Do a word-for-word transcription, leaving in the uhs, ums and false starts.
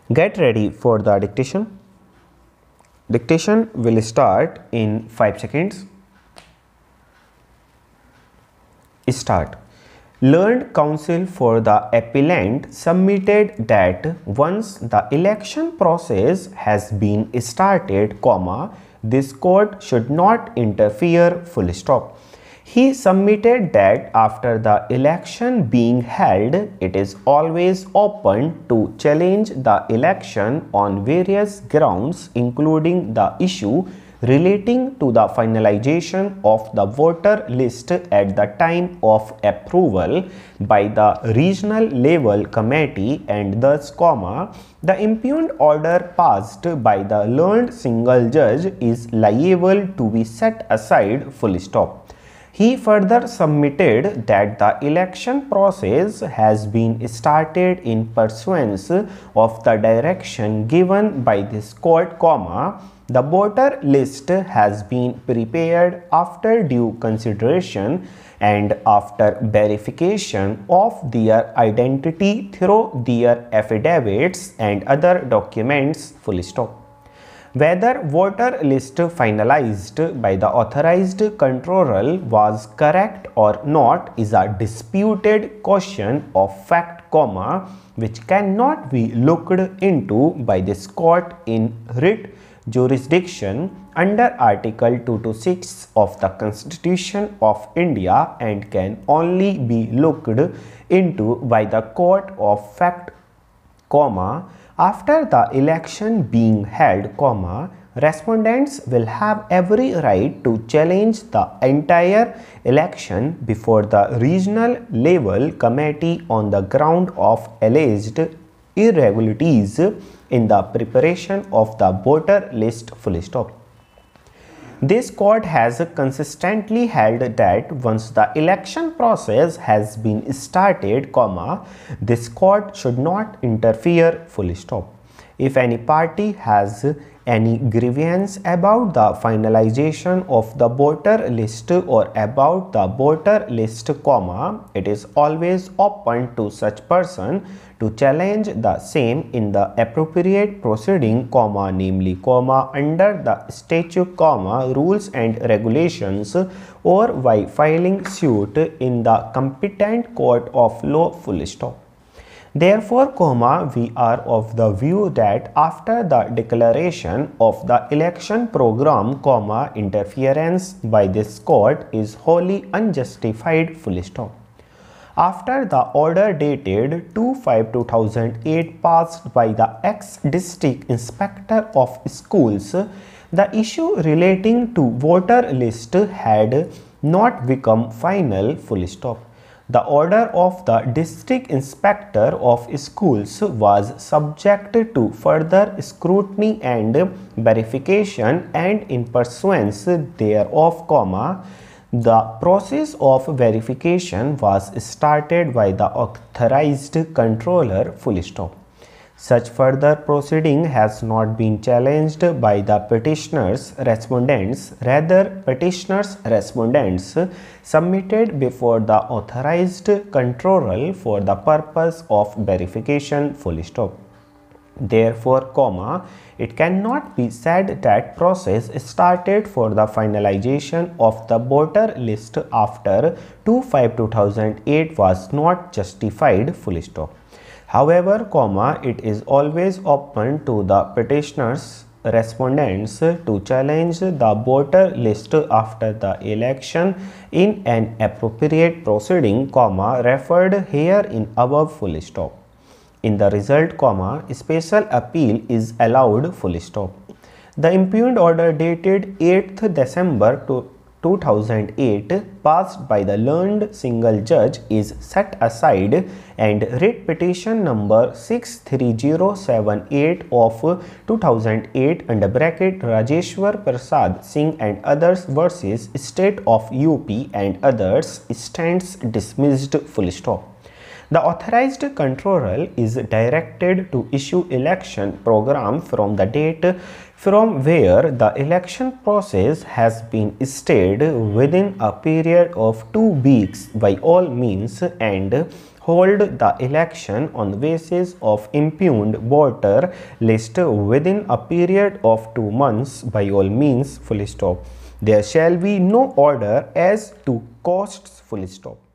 Get ready for the dictation. Dictation will start in five seconds. Start. Learned counsel for the appellant submitted that once the election process has been started, comma, this court should not interfere, full stop. He submitted that after the election being held, it is always open to challenge the election on various grounds, including the issue relating to the finalization of the voter list at the time of approval by the regional level committee, and thus, comma, the impugned order passed by the learned single judge is liable to be set aside, full stop. He further submitted that the election process has been started in pursuance of the direction given by this court, comma, the voter list has been prepared after due consideration and after verification of their identity through their affidavits and other documents, full stop. Whether voter list finalized by the authorized controller was correct or not is a disputed question of fact, comma, which cannot be looked into by this court in writ jurisdiction under Article two twenty-six of the Constitution of India and can only be looked into by the court of fact, comma, after the election being held, comma, respondents will have every right to challenge the entire election before the regional level committee on the ground of alleged irregularities in the preparation of the voter list, full stop. This court has consistently held that once the election process has been started, comma, this court should not interfere, full stop. If any party has any grievance about the finalization of the voter list or about the voter list, comma, it is always open to such person to challenge the same in the appropriate proceeding, comma, namely, comma, under the statute, comma, rules and regulations, or by filing suit in the competent court of law, full stop. Therefore, comma, we are of the view that after the declaration of the election program, comma, interference by this court is wholly unjustified, full stop. After the order dated two five two thousand eight passed by the ex-district inspector of schools, the issue relating to voter list had not become final, full stop. The order of the district inspector of schools was subject to further scrutiny and verification, and in pursuance thereof, comma, the process of verification was started by the authorized controller, full stop. Such further proceeding has not been challenged by the petitioners respondents. Rather, petitioners respondents submitted before the authorized controller for the purpose of verification, full stop. Therefore, comma, it cannot be said that process started for the finalization of the voter list after two five two thousand eight was not justified, full stop. However, comma, it is always open to the petitioners respondents to challenge the voter list after the election in an appropriate proceeding, comma, referred here in above, full stop. In the result, comma, special appeal is allowed, full stop. The impugned order dated eighth December two thousand eight passed by the learned single judge is set aside, and writ petition number six three zero seven eight of two thousand eight under bracket Rajeshwar Prasad Singh and others versus State of U P and others stands dismissed, full stop. The authorized controller is directed to issue election program from the date from where the election process has been stayed within a period of two weeks by all means, and hold the election on the basis of impugned voter list within a period of two months by all means, full stop. There shall be no order as to costs, full stop.